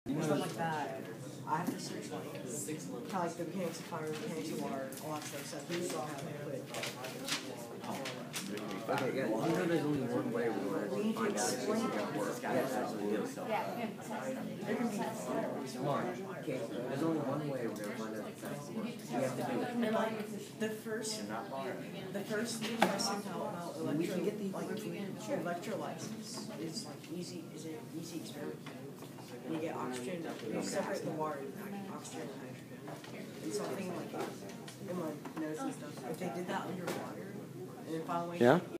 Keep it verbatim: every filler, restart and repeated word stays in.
Stuff like that. I have to search like kind of like the mechanics of fire, mechanics of water, all that stuff. So these all have to put. Okay, yeah, you know there's only one way we want to find out if it's gonna work. Yes, absolutely. Come on. Okay, there's only one way we're gonna find out if it's gonna work. We have to do it. And like the first, the first thing I sent out about electro, we can get the like electrolysis is like easy, is an easy experiment. You get oxygen, you separate the water, oxygen and hydrogen, and something like that in my notes and stuff. If they did that underwater, and then finally. Yeah.